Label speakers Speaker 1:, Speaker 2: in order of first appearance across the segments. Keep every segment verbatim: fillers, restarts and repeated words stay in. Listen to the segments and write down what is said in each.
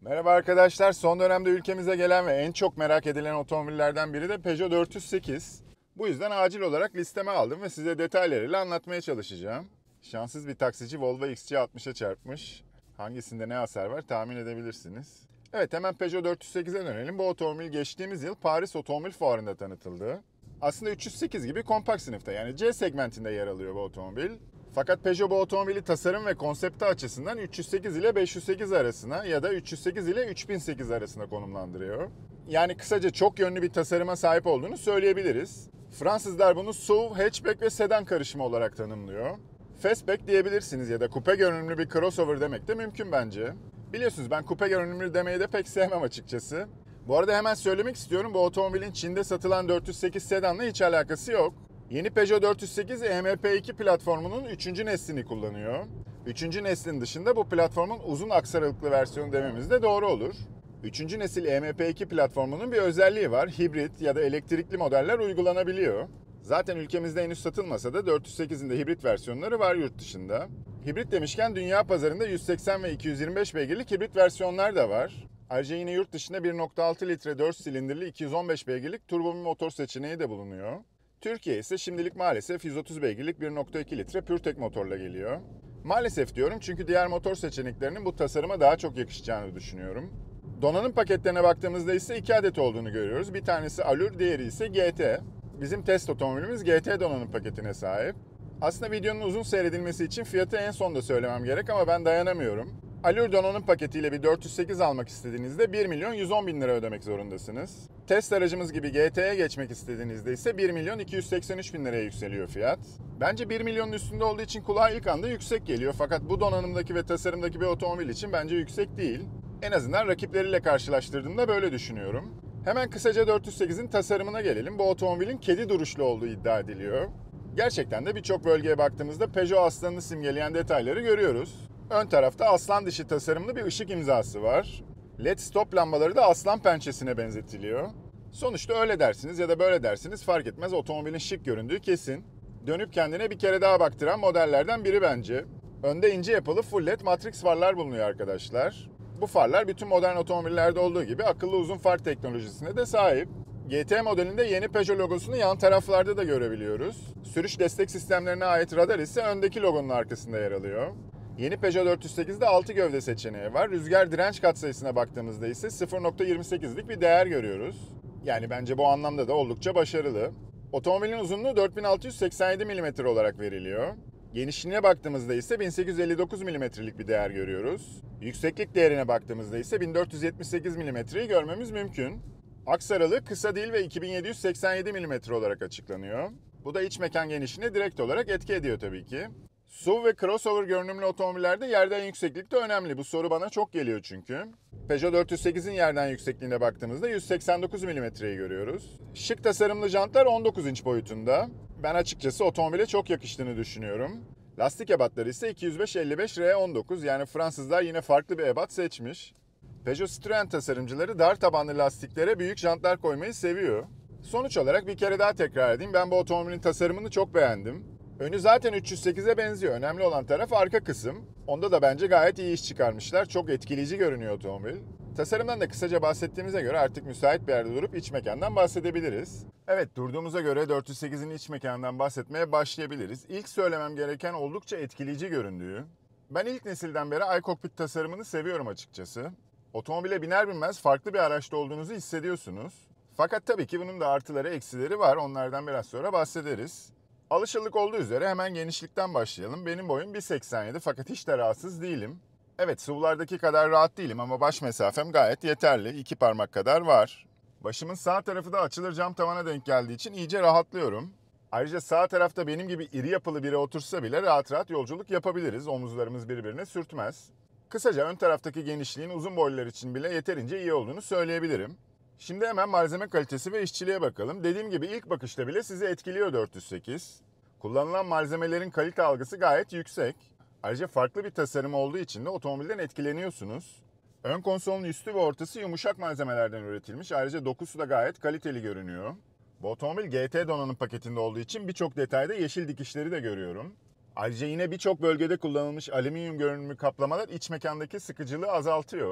Speaker 1: Merhaba arkadaşlar. Son dönemde ülkemize gelen ve en çok merak edilen otomobillerden biri de Peugeot dört yüz sekiz. Bu yüzden acil olarak listeme aldım ve size detaylarıyla anlatmaya çalışacağım. Şanssız bir taksici Volvo X C altmışa çarpmış. Hangisinde ne hasar var tahmin edebilirsiniz. Evet, hemen Peugeot dört yüz sekize dönelim. Bu otomobil geçtiğimiz yıl Paris Otomobil Fuarı'nda tanıtıldı. Aslında üç yüz sekiz gibi kompakt sınıfta, yani C segmentinde yer alıyor bu otomobil. Fakat Peugeot bu otomobili tasarım ve konsepti açısından üç yüz sekiz ile beş yüz sekiz arasına ya da üç yüz sekiz ile üç bin sekiz arasında konumlandırıyor. Yani kısaca çok yönlü bir tasarıma sahip olduğunu söyleyebiliriz. Fransızlar bunu S U V, hatchback ve sedan karışımı olarak tanımlıyor. Fastback diyebilirsiniz ya da kupe görünümlü bir crossover demek de mümkün bence. Biliyorsunuz ben kupe görünümlü demeyi de pek sevmem açıkçası. Bu arada hemen söylemek istiyorum, bu otomobilin Çin'de satılan dört yüz sekiz sedanla hiç alakası yok. Yeni Peugeot dört yüz sekiz E M P iki platformunun üçüncü neslini kullanıyor. üçüncü neslin dışında bu platformun uzun aksaralıklı versiyonu dememiz de doğru olur. üçüncü nesil E M P iki platformunun bir özelliği var. Hibrit ya da elektrikli modeller uygulanabiliyor. Zaten ülkemizde henüz satılmasa da dört yüz sekizin de hibrit versiyonları var yurt dışında. Hibrit demişken dünya pazarında yüz seksen ve iki yüz yirmi beş beygirlik hibrit versiyonlar da var. Ayrıca yine yurt dışında bir nokta altı litre dört silindirli iki yüz on beş beygirlik turbo bir motor seçeneği de bulunuyor. Türkiye ise şimdilik maalesef yüz otuz beygirlik bir nokta iki litre PureTech motorla geliyor. Maalesef diyorum çünkü diğer motor seçeneklerinin bu tasarıma daha çok yakışacağını düşünüyorum. Donanım paketlerine baktığımızda ise iki adet olduğunu görüyoruz. Bir tanesi Allure, diğeri ise G T. Bizim test otomobilimiz G T donanım paketine sahip. Aslında videonun uzun seyredilmesi için fiyatı en sonda söylemem gerek ama ben dayanamıyorum. Allure donanım paketiyle bir dört yüz sekiz almak istediğinizde bir milyon yüz on bin lira ödemek zorundasınız. Test aracımız gibi G T'ye geçmek istediğinizde ise bir milyon iki yüz seksen üç bin liraya yükseliyor fiyat. Bence bir milyonun üstünde olduğu için kulağa ilk anda yüksek geliyor, fakat bu donanımdaki ve tasarımdaki bir otomobil için bence yüksek değil. En azından rakipleriyle karşılaştırdığımda böyle düşünüyorum. Hemen kısaca dört yüz sekizin tasarımına gelelim. Bu otomobilin kedi duruşlu olduğu iddia ediliyor. Gerçekten de birçok bölgeye baktığımızda Peugeot aslanını simgeleyen detayları görüyoruz. Ön tarafta aslan dişi tasarımlı bir ışık imzası var. L E D stop lambaları da aslan pençesine benzetiliyor. Sonuçta öyle dersiniz ya da böyle dersiniz fark etmez, otomobilin şık göründüğü kesin. Dönüp kendine bir kere daha baktıran modellerden biri bence. Önde ince yapılı full L E D matrix farlar bulunuyor arkadaşlar. Bu farlar bütün modern otomobillerde olduğu gibi akıllı uzun far teknolojisine de sahip. G T modelinde yeni Peugeot logosunu yan taraflarda da görebiliyoruz. Sürüş destek sistemlerine ait radar ise öndeki logonun arkasında yer alıyor. Yeni Peugeot dört yüz sekizde altı gövde seçeneği var. Rüzgar direnç katsayısına baktığımızda ise sıfır nokta yirmi sekizlik bir değer görüyoruz. Yani bence bu anlamda da oldukça başarılı. Otomobilin uzunluğu dört bin altı yüz seksen yedi milimetre olarak veriliyor. Genişliğine baktığımızda ise bin sekiz yüz elli dokuz milimetrelik bir değer görüyoruz. Yükseklik değerine baktığımızda ise bin dört yüz yetmiş sekiz milimetreyi görmemiz mümkün. Aks aralığı kısa değil ve iki bin yedi yüz seksen yedi milimetre olarak açıklanıyor. Bu da iç mekan genişliğine direkt olarak etki ediyor tabii ki. S U V ve crossover görünümlü otomobillerde yerden yükseklik de önemli. Bu soru bana çok geliyor çünkü. Peugeot dört yüz sekizin yerden yüksekliğine baktığımızda yüz seksen dokuz milimetreyi görüyoruz. Şık tasarımlı jantlar on dokuz inç boyutunda. Ben açıkçası otomobile çok yakıştığını düşünüyorum. Lastik ebatları ise iki yüz beş elli beş R on dokuz, yani Fransızlar yine farklı bir ebat seçmiş. Peugeot Citroen tasarımcıları dar tabanlı lastiklere büyük jantlar koymayı seviyor. Sonuç olarak bir kere daha tekrar edeyim, ben bu otomobilin tasarımını çok beğendim. Önü zaten üç yüz sekize benziyor. Önemli olan taraf arka kısım. Onda da bence gayet iyi iş çıkarmışlar. Çok etkileyici görünüyor otomobil. Tasarımdan da kısaca bahsettiğimize göre artık müsait bir yerde durup iç mekandan bahsedebiliriz. Evet, durduğumuza göre dört yüz sekizin iç mekandan bahsetmeye başlayabiliriz. İlk söylemem gereken oldukça etkileyici göründüğü. Ben ilk nesilden beri iCockpit tasarımını seviyorum açıkçası. Otomobile biner binmez farklı bir araçta olduğunuzu hissediyorsunuz. Fakat tabii ki bunun da artıları eksileri var. Onlardan biraz sonra bahsederiz. Alışıldık olduğu üzere hemen genişlikten başlayalım. Benim boyum bir seksen yedi fakat hiç de rahatsız değilim. Evet, S U V'lardaki kadar rahat değilim ama baş mesafem gayet yeterli. İki parmak kadar var. Başımın sağ tarafı da açılır cam tavana denk geldiği için iyice rahatlıyorum. Ayrıca sağ tarafta benim gibi iri yapılı biri otursa bile rahat rahat yolculuk yapabiliriz. Omuzlarımız birbirine sürtmez. Kısaca ön taraftaki genişliğin uzun boylular için bile yeterince iyi olduğunu söyleyebilirim. Şimdi hemen malzeme kalitesi ve işçiliğe bakalım. Dediğim gibi ilk bakışta bile sizi etkiliyor dört yüz sekiz. Kullanılan malzemelerin kalite algısı gayet yüksek. Ayrıca farklı bir tasarım olduğu için de otomobilden etkileniyorsunuz. Ön konsolun üstü ve ortası yumuşak malzemelerden üretilmiş. Ayrıca dokusu da gayet kaliteli görünüyor. Bu otomobil G T donanım paketinde olduğu için birçok detayda yeşil dikişleri de görüyorum. Ayrıca yine birçok bölgede kullanılmış alüminyum görünümlü kaplamalar iç mekandaki sıkıcılığı azaltıyor.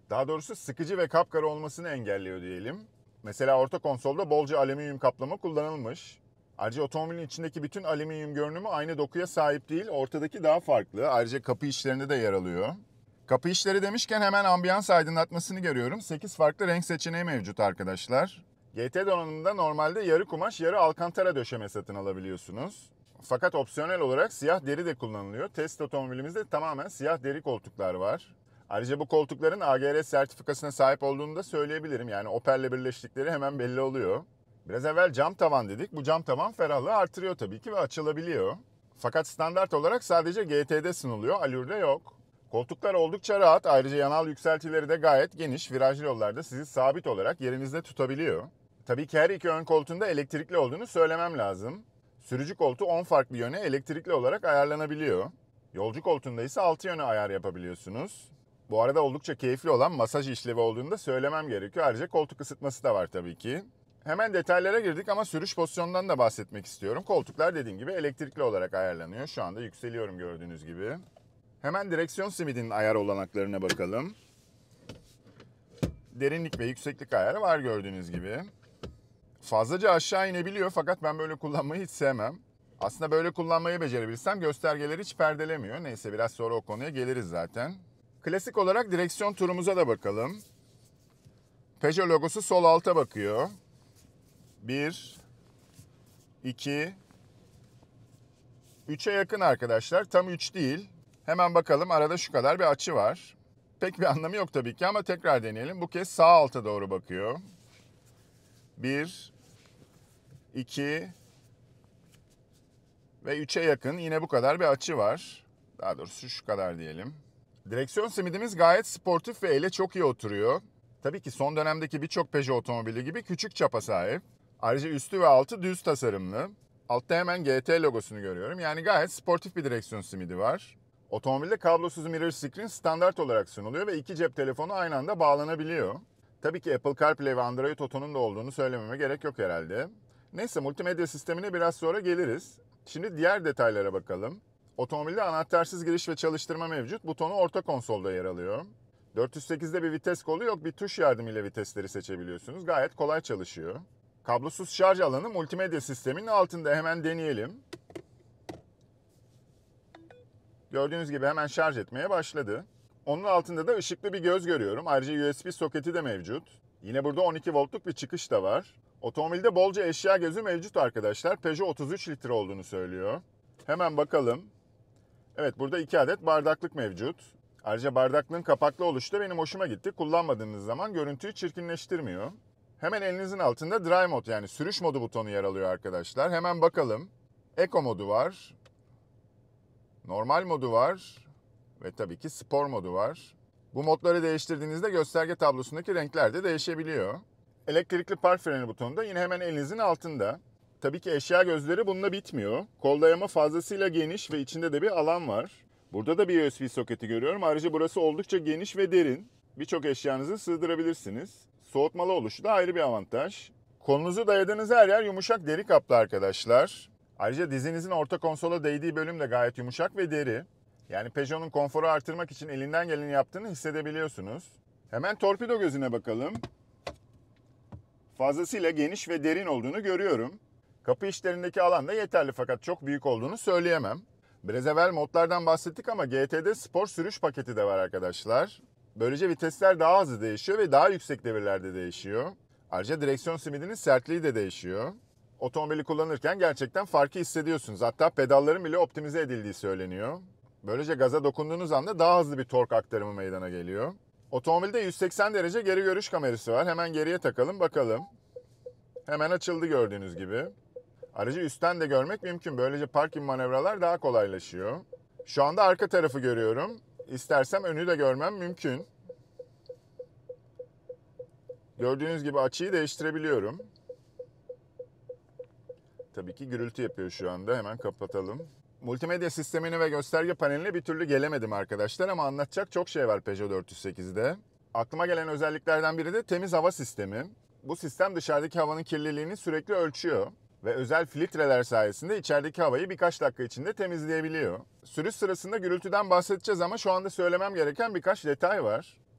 Speaker 1: Daha doğrusu sıkıcı ve kapkara olmasını engelliyor diyelim. Mesela orta konsolda bolca alüminyum kaplama kullanılmış. Ayrıca otomobilin içindeki bütün alüminyum görünümü aynı dokuya sahip değil, ortadaki daha farklı. Ayrıca kapı içlerinde de yer alıyor. Kapı içleri demişken hemen ambiyans aydınlatmasını görüyorum. sekiz farklı renk seçeneği mevcut arkadaşlar. G T donanımında normalde yarı kumaş, yarı alkantara döşeme satın alabiliyorsunuz. Fakat opsiyonel olarak siyah deri de kullanılıyor. Test otomobilimizde tamamen siyah deri koltuklar var. Ayrıca bu koltukların A G R sertifikasına sahip olduğunu da söyleyebilirim. Yani Opel'le birleştikleri hemen belli oluyor. Biraz evvel cam tavan dedik. Bu cam tavan ferahlığı artırıyor tabii ki ve açılabiliyor. Fakat standart olarak sadece G T'de sunuluyor, Allur'da yok. Koltuklar oldukça rahat. Ayrıca yanal yükseltileri de gayet geniş. Virajlı yollarda sizi sabit olarak yerinizde tutabiliyor. Tabii ki her iki ön koltuğunda elektrikli olduğunu söylemem lazım. Sürücü koltuğu on farklı yöne elektrikli olarak ayarlanabiliyor. Yolcu koltuğunda ise altı yöne ayar yapabiliyorsunuz. Bu arada oldukça keyifli olan masaj işlevi olduğunu da söylemem gerekiyor. Ayrıca koltuk ısıtması da var tabii ki. Hemen detaylara girdik ama sürüş pozisyonundan da bahsetmek istiyorum. Koltuklar dediğim gibi elektrikli olarak ayarlanıyor. Şu anda yükseliyorum gördüğünüz gibi. Hemen direksiyon simidinin ayar olanaklarına bakalım. Derinlik ve yükseklik ayarı var gördüğünüz gibi. Fazlaca aşağı inebiliyor fakat ben böyle kullanmayı hiç sevmem. Aslında böyle kullanmayı becerebilsem göstergeleri hiç perdelemiyor. Neyse biraz sonra o konuya geliriz zaten. Klasik olarak direksiyon turumuza da bakalım. Peugeot logosu sol alta bakıyor. bir, iki, üçe yakın arkadaşlar. Tam üç değil. Hemen bakalım, arada şu kadar bir açı var. Pek bir anlamı yok tabii ki ama tekrar deneyelim. Bu kez sağ alta doğru bakıyor. bir, iki ve üçe yakın yine bu kadar bir açı var. Daha doğrusu şu kadar diyelim. Direksiyon simidimiz gayet sportif ve ele çok iyi oturuyor. Tabii ki son dönemdeki birçok Peugeot otomobili gibi küçük çapa sahip. Ayrıca üstü ve altı düz tasarımlı. Altta hemen G T logosunu görüyorum. Yani gayet sportif bir direksiyon simidi var. Otomobilde kablosuz mirror screen standart olarak sunuluyor ve iki cep telefonu aynı anda bağlanabiliyor. Tabii ki Apple CarPlay ve Android Auto'nun da olduğunu söylememe gerek yok herhalde. Neyse, multimedya sistemine biraz sonra geliriz. Şimdi diğer detaylara bakalım. Otomobilde anahtarsız giriş ve çalıştırma mevcut. Butonu orta konsolda yer alıyor. dört yüz sekizde bir vites kolu yok. Bir tuş yardımıyla vitesleri seçebiliyorsunuz. Gayet kolay çalışıyor. Kablosuz şarj alanı multimedya sisteminin altında, hemen deneyelim. Gördüğünüz gibi hemen şarj etmeye başladı. Onun altında da ışıklı bir göz görüyorum. Ayrıca U S B soketi de mevcut. Yine burada on iki voltluk bir çıkış da var. Otomobilde bolca eşya gözü mevcut arkadaşlar. Peugeot otuz üç litre olduğunu söylüyor. Hemen bakalım. Evet, burada iki adet bardaklık mevcut. Ayrıca bardaklığın kapaklı oluşu da benim hoşuma gitti. Kullanmadığınız zaman görüntüyü çirkinleştirmiyor. Hemen elinizin altında Drive Mode, yani sürüş modu butonu yer alıyor arkadaşlar. Hemen bakalım. Eco modu var. Normal modu var. Ve tabii ki spor modu var. Bu modları değiştirdiğinizde gösterge tablosundaki renkler de değişebiliyor. Elektrikli park freni butonu da yine hemen elinizin altında. Tabii ki eşya gözleri bununla bitmiyor. Kol dayama fazlasıyla geniş ve içinde de bir alan var. Burada da bir U S B soketi görüyorum. Ayrıca burası oldukça geniş ve derin. Birçok eşyanızı sığdırabilirsiniz. Soğutmalı oluşu da ayrı bir avantaj. Kolunuzu dayadığınız her yer yumuşak deri kaplı arkadaşlar. Ayrıca dizinizin orta konsola değdiği bölüm de gayet yumuşak ve deri. Yani Peugeot'un konforu artırmak için elinden geleni yaptığını hissedebiliyorsunuz. Hemen torpido gözüne bakalım. Fazlasıyla geniş ve derin olduğunu görüyorum. Kapı içlerindeki alan da yeterli fakat çok büyük olduğunu söyleyemem. Biraz evvel modlardan bahsettik ama G T'de spor sürüş paketi de var arkadaşlar. Böylece vitesler daha hızlı değişiyor ve daha yüksek devirlerde değişiyor. Ayrıca direksiyon simidinin sertliği de değişiyor. Otomobili kullanırken gerçekten farkı hissediyorsunuz. Hatta pedalların bile optimize edildiği söyleniyor. Böylece gaza dokunduğunuz anda daha hızlı bir tork aktarımı meydana geliyor. Otomobilde yüz seksen derece geri görüş kamerası var. Hemen geriye takalım bakalım. Hemen açıldı gördüğünüz gibi. Ayrıca üstten de görmek mümkün. Böylece parking manevralar daha kolaylaşıyor. Şu anda arka tarafı görüyorum. İstersem önü de görmem mümkün. Gördüğünüz gibi açıyı değiştirebiliyorum. Tabii ki gürültü yapıyor şu anda. Hemen kapatalım. Multimedya sistemine ve gösterge paneline bir türlü gelemedim arkadaşlar ama anlatacak çok şey var Peugeot dört yüz sekizde. Aklıma gelen özelliklerden biri de temiz hava sistemi. Bu sistem dışarıdaki havanın kirliliğini sürekli ölçüyor ve özel filtreler sayesinde içerideki havayı birkaç dakika içinde temizleyebiliyor. Sürüş sırasında gürültüden bahsedeceğiz ama şu anda söylemem gereken birkaç detay var.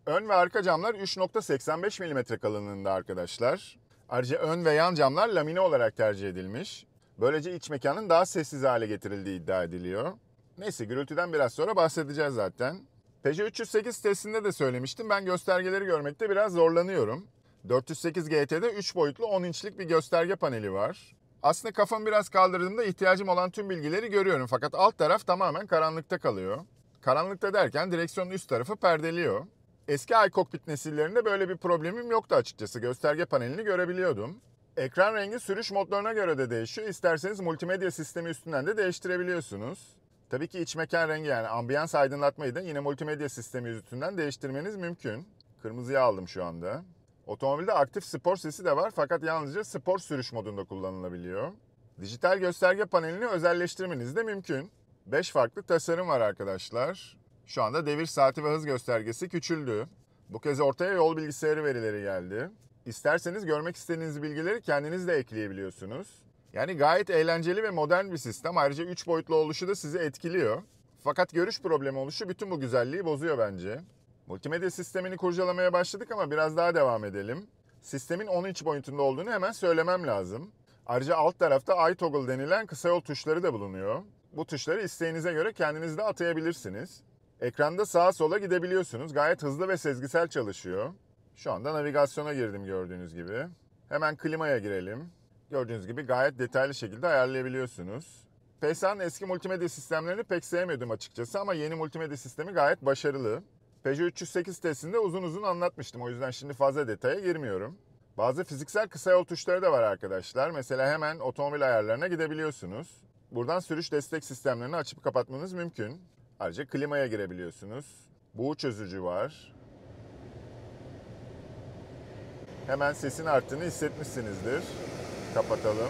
Speaker 1: Ön ve arka camlar üç nokta seksen beş milimetre kalınlığında arkadaşlar. Ayrıca ön ve yan camlar lamine olarak tercih edilmiş. Böylece iç mekanın daha sessiz hale getirildiği iddia ediliyor. Neyse, gürültüden biraz sonra bahsedeceğiz zaten. Peugeot üç yüz sekiz testinde de söylemiştim. Ben göstergeleri görmekte biraz zorlanıyorum. dört yüz sekiz G T'de üç boyutlu on inçlik bir gösterge paneli var. Aslında kafamı biraz kaldırdığımda ihtiyacım olan tüm bilgileri görüyorum. Fakat alt taraf tamamen karanlıkta kalıyor. Karanlıkta derken direksiyonun üst tarafı perdeliyor. Eski iCockpit nesillerinde böyle bir problemim yoktu açıkçası. Gösterge panelini görebiliyordum. Ekran rengi sürüş modlarına göre de değişiyor. İsterseniz multimedya sistemi üstünden de değiştirebiliyorsunuz. Tabii ki iç mekan rengi, yani ambiyans aydınlatmayı da yine multimedya sistemi üstünden değiştirmeniz mümkün. Kırmızıya aldım şu anda. Otomobilde aktif spor sesi de var fakat yalnızca spor sürüş modunda kullanılabiliyor. Dijital gösterge panelini özelleştirmeniz de mümkün. beş farklı tasarım var arkadaşlar. Şu anda devir saati ve hız göstergesi küçüldü. Bu kez ortaya yol bilgisayarı verileri geldi. İsterseniz görmek istediğiniz bilgileri kendiniz de ekleyebiliyorsunuz. Yani gayet eğlenceli ve modern bir sistem. Ayrıca üç boyutlu oluşu da sizi etkiliyor. Fakat görüş problemi oluşu bütün bu güzelliği bozuyor bence. Multimedya sistemini kurcalamaya başladık ama biraz daha devam edelim. Sistemin on inç boyutunda olduğunu hemen söylemem lazım. Ayrıca alt tarafta iToggle denilen kısa yol tuşları da bulunuyor. Bu tuşları isteğinize göre kendiniz de atayabilirsiniz. Ekranda sağa sola gidebiliyorsunuz. Gayet hızlı ve sezgisel çalışıyor. Şu anda navigasyona girdim gördüğünüz gibi. Hemen klimaya girelim. Gördüğünüz gibi gayet detaylı şekilde ayarlayabiliyorsunuz. P S A'nın eski multimedya sistemlerini pek sevmiyordum açıkçası ama yeni multimedya sistemi gayet başarılı. Peugeot üç yüz sekiz testinde uzun uzun anlatmıştım, o yüzden şimdi fazla detaya girmiyorum. Bazı fiziksel kısa yol tuşları da var arkadaşlar. Mesela hemen otomobil ayarlarına gidebiliyorsunuz. Buradan sürüş destek sistemlerini açıp kapatmanız mümkün. Ayrıca klimaya girebiliyorsunuz. Buğu çözücü var. Hemen sesin arttığını hissetmişsinizdir. Kapatalım.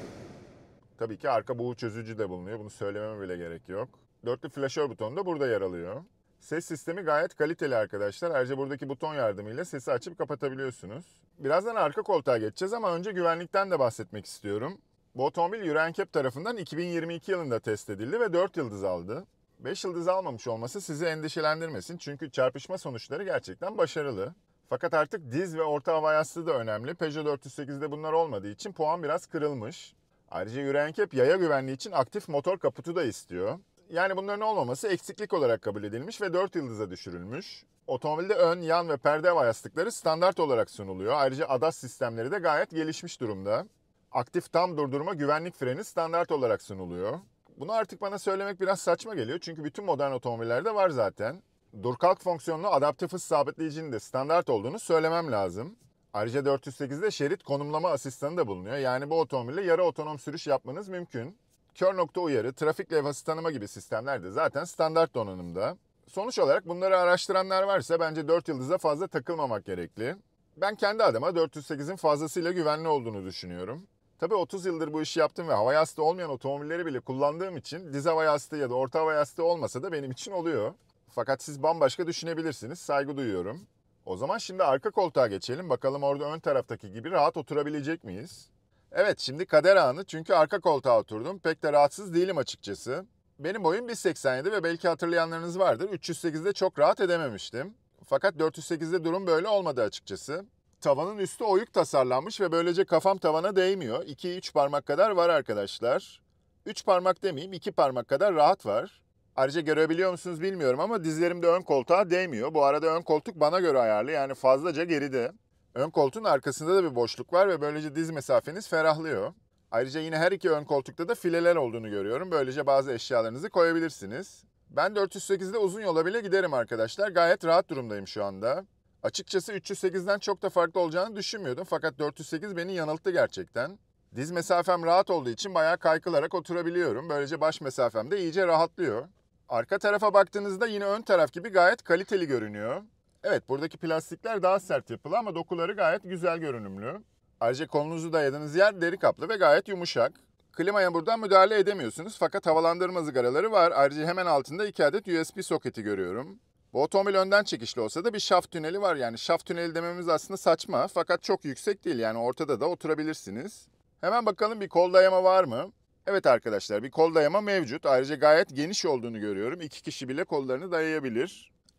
Speaker 1: Tabii ki arka buğu çözücü de bulunuyor. Bunu söylememe bile gerek yok. Dörtlü flaşör butonu da burada yer alıyor. Ses sistemi gayet kaliteli arkadaşlar. Ayrıca buradaki buton yardımıyla sesi açıp kapatabiliyorsunuz. Birazdan arka koltuğa geçeceğiz ama önce güvenlikten de bahsetmek istiyorum. Bu otomobil Euro N C A P tarafından iki bin yirmi iki yılında test edildi ve dört yıldız aldı. beş yıldız almamış olması sizi endişelendirmesin çünkü çarpışma sonuçları gerçekten başarılı. Fakat artık diz ve orta hava yastığı da önemli. Peugeot dört yüz sekizde bunlar olmadığı için puan biraz kırılmış. Ayrıca Euro N C A P yaya güvenliği için aktif motor kaputu da istiyor. Yani bunların olmaması eksiklik olarak kabul edilmiş ve dört yıldıza düşürülmüş. Otomobilde ön, yan ve perde hava yastıkları standart olarak sunuluyor. Ayrıca A D A S sistemleri de gayet gelişmiş durumda. Aktif tam durdurma güvenlik freni standart olarak sunuluyor. Bunu artık bana söylemek biraz saçma geliyor çünkü bütün modern otomobillerde var zaten. Dur kalk fonksiyonlu adaptif hız sabitleyicinin de standart olduğunu söylemem lazım. Ayrıca dört yüz sekizde şerit konumlama asistanı da bulunuyor. Yani bu otomobille yarı otonom sürüş yapmanız mümkün. Kör nokta uyarı, trafik levhası tanıma gibi sistemler de zaten standart donanımda. Sonuç olarak bunları araştıranlar varsa bence dört yıldıza fazla takılmamak gerekli. Ben kendi adıma dört yüz sekizin fazlasıyla güvenli olduğunu düşünüyorum. Tabii otuz yıldır bu işi yaptım ve hava yastığı olmayan otomobilleri bile kullandığım için diz hava yastığı ya da orta hava yastığı olmasa da benim için oluyor. Fakat siz bambaşka düşünebilirsiniz, saygı duyuyorum. O zaman şimdi arka koltuğa geçelim, bakalım orada ön taraftaki gibi rahat oturabilecek miyiz? Evet, şimdi kader anı çünkü arka koltuğa oturdum. Pek de rahatsız değilim açıkçası. Benim boyum bir seksen yedi ve belki hatırlayanlarınız vardır. üç yüz sekizde çok rahat edememiştim. Fakat dört yüz sekizde durum böyle olmadı açıkçası. Tavanın üstü oyuk tasarlanmış ve böylece kafam tavana değmiyor. iki üç parmak kadar var arkadaşlar. üç parmak demeyeyim, iki parmak kadar rahat var. Ayrıca görebiliyor musunuz bilmiyorum ama dizlerim de ön koltuğa değmiyor. Bu arada ön koltuk bana göre ayarlı, yani fazlaca geride. Ön koltuğun arkasında da bir boşluk var ve böylece diz mesafeniz ferahlıyor. Ayrıca yine her iki ön koltukta da fileler olduğunu görüyorum. Böylece bazı eşyalarınızı koyabilirsiniz. Ben dört yüz sekizde uzun yola bile giderim arkadaşlar. Gayet rahat durumdayım şu anda. Açıkçası üç yüz sekizden çok da farklı olacağını düşünmüyordum. Fakat dört yüz sekiz beni yanılttı gerçekten. Diz mesafem rahat olduğu için bayağı kaykılarak oturabiliyorum. Böylece baş mesafem de iyice rahatlıyor. Arka tarafa baktığınızda yine ön taraf gibi gayet kaliteli görünüyor. Evet, buradaki plastikler daha sert yapılı ama dokuları gayet güzel görünümlü. Ayrıca kolunuzu dayadığınız yer deri kaplı ve gayet yumuşak. Klimaya buradan müdahale edemiyorsunuz fakat havalandırma ızgaraları var. Ayrıca hemen altında iki adet U S B soketi görüyorum. Bu otomobil önden çekişli olsa da bir şaft tüneli var. Yani şaft tüneli dememiz aslında saçma fakat çok yüksek değil, yani ortada da oturabilirsiniz. Hemen bakalım bir kol dayama var mı? Evet arkadaşlar, bir kol dayama mevcut. Ayrıca gayet geniş olduğunu görüyorum. İki kişi bile kollarını dayayabilir.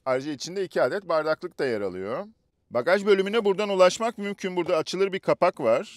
Speaker 1: Ayrıca içinde iki adet bardaklık da yer alıyor. Bagaj bölümüne buradan ulaşmak mümkün. Burada açılır bir kapak var.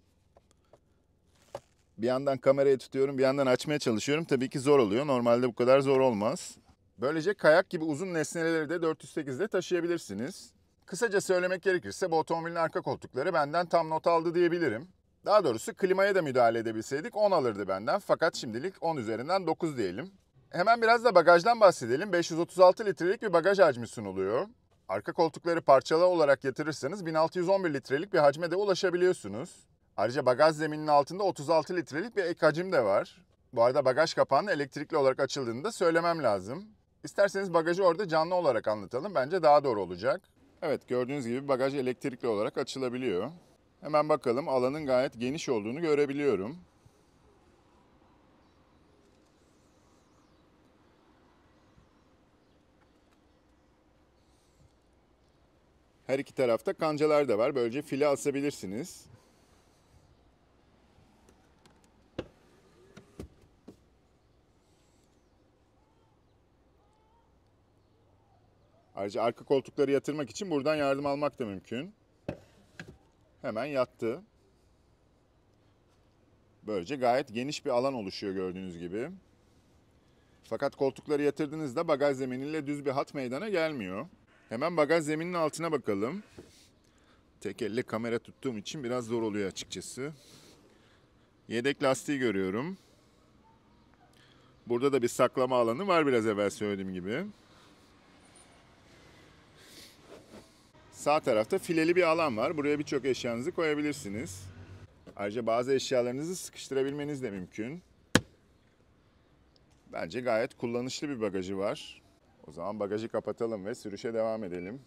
Speaker 1: Bir yandan kamerayı tutuyorum, bir yandan açmaya çalışıyorum. Tabii ki zor oluyor. Normalde bu kadar zor olmaz. Böylece kayak gibi uzun nesneleri de dört yüz sekizde taşıyabilirsiniz. Kısaca söylemek gerekirse bu otomobilin arka koltukları benden tam not aldı diyebilirim. Daha doğrusu klimaya da müdahale edebilseydik on alırdı benden. Fakat şimdilik on üzerinden dokuz diyelim. Hemen biraz da bagajdan bahsedelim. beş yüz otuz altı litrelik bir bagaj hacmi sunuluyor. Arka koltukları parçalı olarak yatırırsanız bin altı yüz on bir litrelik bir hacme de ulaşabiliyorsunuz. Ayrıca bagaj zemininin altında otuz altı litrelik bir ek hacim de var. Bu arada bagaj kapağının elektrikli olarak açıldığını da söylemem lazım. İsterseniz bagajı orada canlı olarak anlatalım. Bence daha doğru olacak. Evet, gördüğünüz gibi bagaj elektrikli olarak açılabiliyor. Hemen bakalım, alanın gayet geniş olduğunu görebiliyorum. Her iki tarafta kancalar da var. Böylece file asabilirsiniz. Ayrıca arka koltukları yatırmak için buradan yardım almak da mümkün. Hemen yattı. Böylece gayet geniş bir alan oluşuyor gördüğünüz gibi. Fakat koltukları yatırdığınızda bagaj zeminiyle düz bir hat meydana gelmiyor. Hemen bagaj zemininin altına bakalım. Tek elle kamera tuttuğum için biraz zor oluyor açıkçası. Yedek lastiği görüyorum. Burada da bir saklama alanı var, biraz evvel söylediğim gibi. Sağ tarafta fileli bir alan var. Buraya birçok eşyanızı koyabilirsiniz. Ayrıca bazı eşyalarınızı sıkıştırabilmeniz de mümkün. Bence gayet kullanışlı bir bagajı var. O zaman bagajı kapatalım ve sürüşe devam edelim.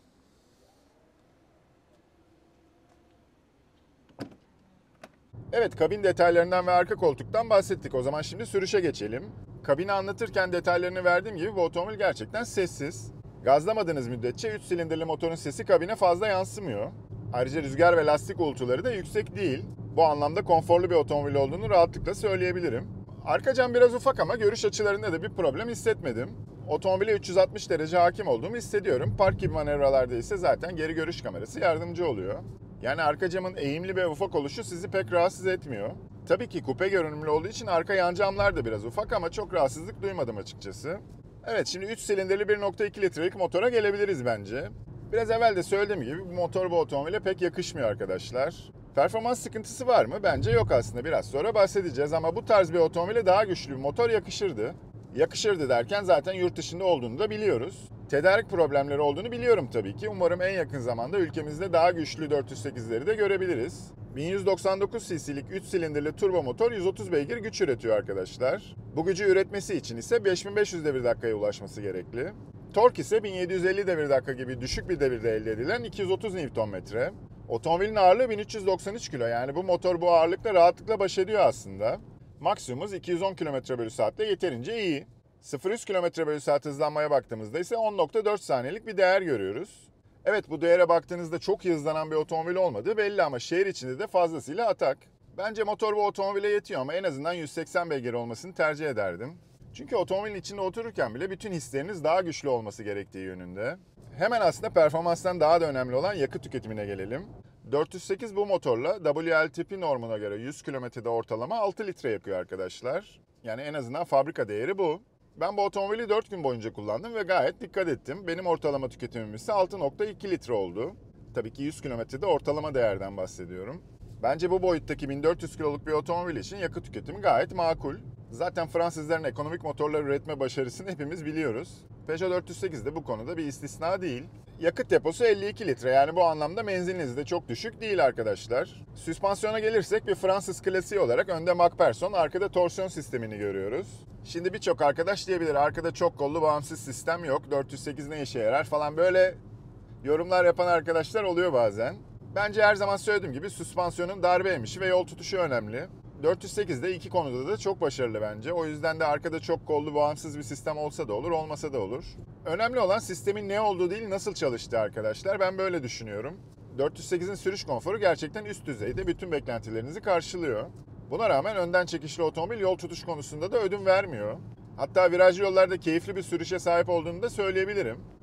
Speaker 1: Evet, kabin detaylarından ve arka koltuktan bahsettik. O zaman şimdi sürüşe geçelim. Kabini anlatırken detaylarını verdiğim gibi bu otomobil gerçekten sessiz. Gazlamadığınız müddetçe üç silindirli motorun sesi kabine fazla yansımıyor. Ayrıca rüzgar ve lastik uğultuları da yüksek değil. Bu anlamda konforlu bir otomobil olduğunu rahatlıkla söyleyebilirim. Arka cam biraz ufak ama görüş açılarında da bir problem hissetmedim. Otomobile üç yüz altmış derece hakim olduğumu hissediyorum. Park gibi manevralarda ise zaten geri görüş kamerası yardımcı oluyor. Yani arka camın eğimli ve ufak oluşu sizi pek rahatsız etmiyor. Tabii ki kupe görünümlü olduğu için arka yan camlar da biraz ufak ama çok rahatsızlık duymadım açıkçası. Evet, şimdi üç silindirli bir nokta iki litrelik motora gelebiliriz bence. Biraz evvel de söylediğim gibi bu motor bu otomobile pek yakışmıyor arkadaşlar. Performans sıkıntısı var mı? Bence yok aslında, biraz sonra bahsedeceğiz ama bu tarz bir otomobile daha güçlü bir motor yakışırdı. Yakışırdı derken zaten yurt dışında olduğunu da biliyoruz. Tedarik problemleri olduğunu biliyorum tabii ki. Umarım en yakın zamanda ülkemizde daha güçlü dört yüz sekizleri de görebiliriz. bin yüz doksan dokuz cc'lik üç silindirli turbo motor yüz otuz beygir güç üretiyor arkadaşlar. Bu gücü üretmesi için ise beş bin beş yüz devir dakikaya ulaşması gerekli. Tork ise bin yedi yüz elli devir dakika gibi düşük bir devirde elde edilen iki yüz otuz newton metre. Otomobilin ağırlığı bin üç yüz doksan üç kilo, yani bu motor bu ağırlıkla rahatlıkla baş ediyor aslında. Maksimumumuz iki yüz on kilometre bölü saatte yeterince iyi. sıfır yüz kilometre bölü saat hızlanmaya baktığımızda ise on nokta dört saniyelik bir değer görüyoruz. Evet, bu değere baktığınızda çok iyi hızlanan bir otomobil olmadığı belli ama şehir içinde de fazlasıyla atak. Bence motor bu otomobile yetiyor ama en azından yüz seksen beygir olmasını tercih ederdim. Çünkü otomobilin içinde otururken bile bütün hisleriniz daha güçlü olması gerektiği yönünde. Hemen aslında performanstan daha da önemli olan yakıt tüketimine gelelim. dört yüz sekiz bu motorla W L T P normuna göre yüz kilometrede ortalama altı litre yakıyor arkadaşlar. Yani en azından fabrika değeri bu. Ben bu otomobili dört gün boyunca kullandım ve gayet dikkat ettim. Benim ortalama tüketimim ise altı nokta iki litre oldu. Tabii ki yüz kilometrede ortalama değerden bahsediyorum. Bence bu boyuttaki bin dört yüz kiloluk bir otomobil için yakıt tüketimi gayet makul. Zaten Fransızların ekonomik motorlar üretme başarısını hepimiz biliyoruz. Peugeot dört yüz sekiz de bu konuda bir istisna değil. Yakıt deposu elli iki litre, yani bu anlamda menziliniz de çok düşük değil arkadaşlar. Süspansiyona gelirsek bir Fransız klasiği olarak önde MacPherson, arkada torsiyon sistemini görüyoruz. Şimdi birçok arkadaş diyebilir arkada çok kollu bağımsız sistem yok, dört yüz sekiz ne işe yarar falan, böyle yorumlar yapan arkadaşlar oluyor bazen. Bence her zaman söylediğim gibi süspansiyonun darbe emişi ve yol tutuşu önemli. dört yüz sekiz de iki konuda da çok başarılı bence. O yüzden de arkada çok kollu bağımsız bir sistem olsa da olur, olmasa da olur. Önemli olan sistemin ne olduğu değil, nasıl çalıştığı arkadaşlar. Ben böyle düşünüyorum. dört yüz sekizin sürüş konforu gerçekten üst düzeyde, bütün beklentilerinizi karşılıyor. Buna rağmen önden çekişli otomobil yol tutuş konusunda da ödün vermiyor. Hatta virajlı yollarda keyifli bir sürüşe sahip olduğunu da söyleyebilirim.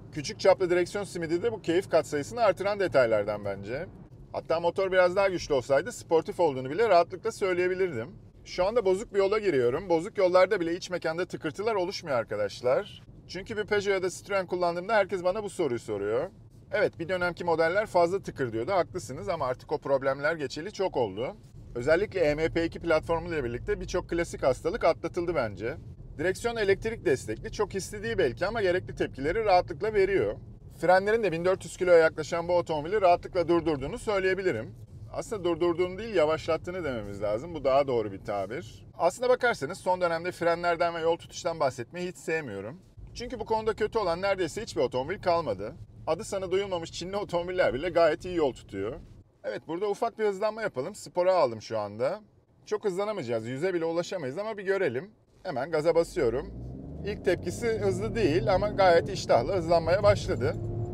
Speaker 1: Küçük çaplı direksiyon simidi de bu keyif katsayısını artıran detaylardan bence. Hatta motor biraz daha güçlü olsaydı sportif olduğunu bile rahatlıkla söyleyebilirdim. Şu anda bozuk bir yola giriyorum. Bozuk yollarda bile iç mekanda tıkırtılar oluşmuyor arkadaşlar. Çünkü bir Peugeot ya da Citroen kullandığımda herkes bana bu soruyu soruyor. Evet, bir dönemki modeller fazla tıkır diyordu, haklısınız ama artık o problemler geçeli çok oldu. Özellikle E M P iki platformu ile birlikte birçok klasik hastalık atlatıldı bence. Direksiyon elektrik destekli, çok hisli değil belki ama gerekli tepkileri rahatlıkla veriyor. Frenlerin de bin dört yüz kiloya yaklaşan bu otomobili rahatlıkla durdurduğunu söyleyebilirim. Aslında durdurduğunu değil, yavaşlattığını dememiz lazım. Bu daha doğru bir tabir. Aslına bakarsanız son dönemde frenlerden ve yol tutuştan bahsetmeyi hiç sevmiyorum. Çünkü bu konuda kötü olan neredeyse hiçbir otomobil kalmadı. Adı sana duyulmamış Çinli otomobiller bile gayet iyi yol tutuyor. Evet, burada ufak bir hızlanma yapalım. Spora aldım şu anda. Çok hızlanamayacağız, yüze bile ulaşamayız ama bir görelim. Hemen gaza basıyorum. İlk tepkisi hızlı değil ama gayet iştahlı hızlanmaya başladı.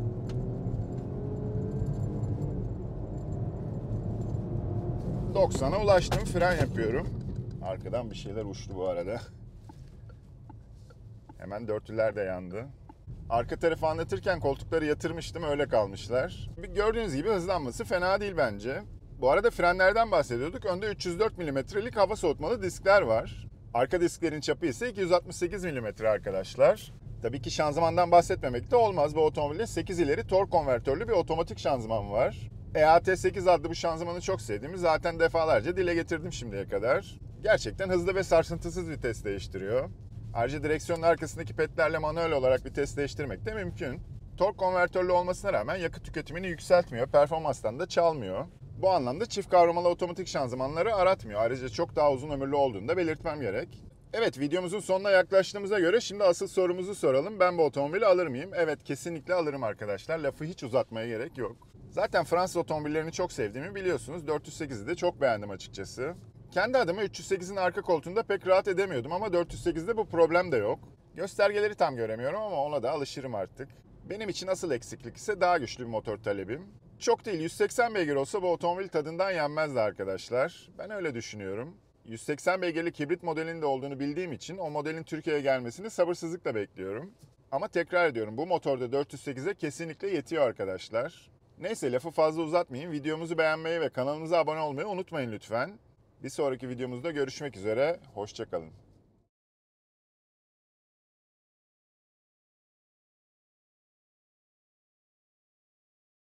Speaker 1: doksana ulaştım, fren yapıyorum. Arkadan bir şeyler uçtu bu arada. Hemen dörtlüler de yandı. Arka tarafı anlatırken koltukları yatırmıştım, öyle kalmışlar. Gördüğünüz gibi hızlanması fena değil bence. Bu arada frenlerden bahsediyorduk. Önde üç yüz dört milimetrelik hava soğutmalı diskler var. Arka disklerin çapı ise iki yüz altmış sekiz milimetre arkadaşlar. Tabii ki şanzımandan bahsetmemek de olmaz. Bu otomobilde sekiz ileri tork konvertörlü bir otomatik şanzıman var. E A T sekiz adlı bu şanzımanı çok sevdiğimi zaten defalarca dile getirdim şimdiye kadar. Gerçekten hızlı ve sarsıntısız vites değiştiriyor. Ayrıca direksiyonun arkasındaki pedlerle manuel olarak vites değiştirmek de mümkün. Tork konvertörlü olmasına rağmen yakıt tüketimini yükseltmiyor, performanstan da çalmıyor. Bu anlamda çift kavramalı otomatik şanzımanları aratmıyor. Ayrıca çok daha uzun ömürlü olduğunu da belirtmem gerek. Evet, videomuzun sonuna yaklaştığımıza göre şimdi asıl sorumuzu soralım. Ben bu otomobili alır mıyım? Evet, kesinlikle alırım arkadaşlar. Lafı hiç uzatmaya gerek yok. Zaten Fransız otomobillerini çok sevdiğimi biliyorsunuz. dört yüz sekizi de çok beğendim açıkçası. Kendi adıma üç yüz sekizin arka koltuğunda pek rahat edemiyordum ama dört yüz sekizde bu problem de yok. Göstergeleri tam göremiyorum ama ona da alışırım artık. Benim için asıl eksiklik ise daha güçlü bir motor talebim. Çok değil, yüz seksen beygir olsa bu otomobil tadından yenmezdi arkadaşlar. Ben öyle düşünüyorum. yüz seksen beygirlik hibrit modelinin de olduğunu bildiğim için o modelin Türkiye'ye gelmesini sabırsızlıkla bekliyorum. Ama tekrar ediyorum, bu motorda dört yüz sekize kesinlikle yetiyor arkadaşlar. Neyse, lafı fazla uzatmayayım. Videomuzu beğenmeyi ve kanalımıza abone olmayı unutmayın lütfen. Bir sonraki videomuzda görüşmek üzere. Hoşça kalın.